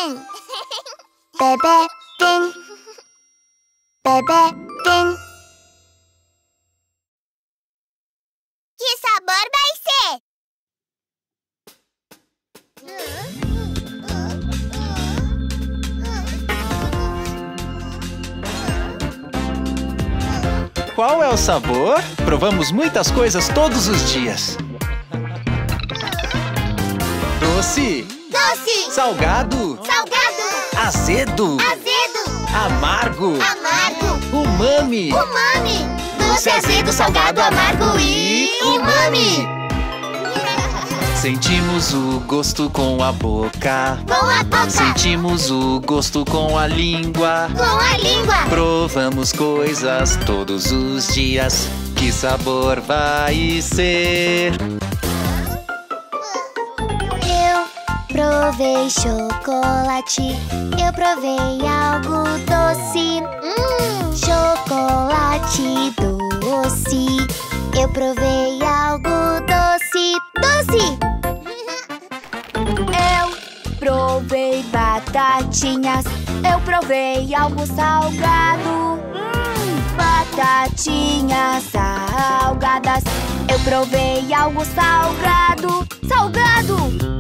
Bebetin. Bebetin. Que sabor vai ser? Qual é o sabor? Provamos muitas coisas todos os dias. Doce. Doce. Salgado. Salgado. Azedo. Azedo. Amargo. Amargo. Umami. Umami. Doce, azedo, salgado, amargo e umami. Sentimos o gosto com a boca. Com a boca. Sentimos o gosto com a língua. Com a língua. Provamos coisas todos os dias. Que sabor vai ser? Eu provei chocolate. Eu provei algo doce. Chocolate doce. Eu provei algo doce. Doce! Eu provei batatinhas. Eu provei algo salgado. Batatinhas salgadas. Eu provei algo salgado. Salgado!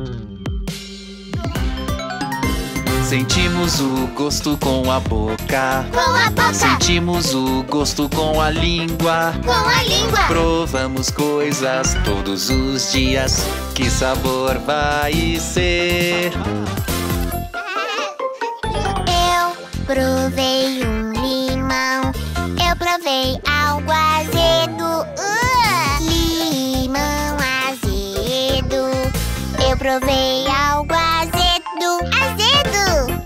Sentimos o gosto com a boca. Com a boca. Sentimos o gosto com a língua. Com a língua. Provamos coisas todos os dias. Que sabor vai ser? Eu provei um limão. Eu provei algo azedo. Limão azedo. Eu provei algo azedo. Azedo!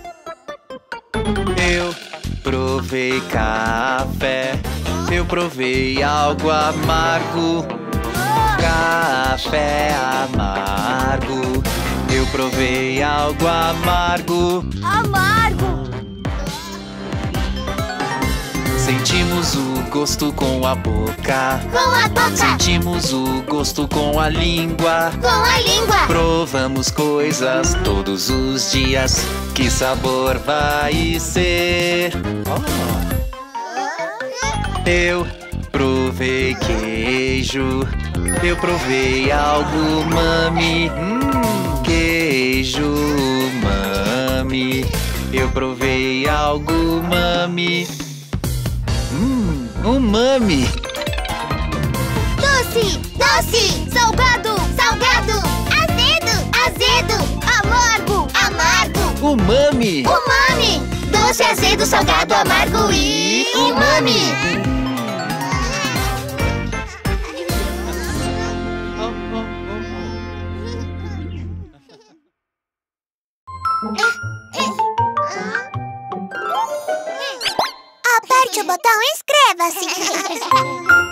Eu provei café. Eu provei algo amargo. Café amargo. Eu provei algo amargo. Amargo! Sentimos o gosto com a boca. Com a boca. Sentimos o gosto com a língua. Com a língua. Provamos coisas todos os dias. Que sabor vai ser? Eu provei queijo. Eu provei algo umami. Queijo umami. Eu provei algo umami. Umami. Doce! Doce! Salgado! Salgado! Azedo! Azedo! Amargo! Amargo! Umami. Umami! Doce, azedo, salgado, amargo e umami! Aperte o botão e inscreva-se!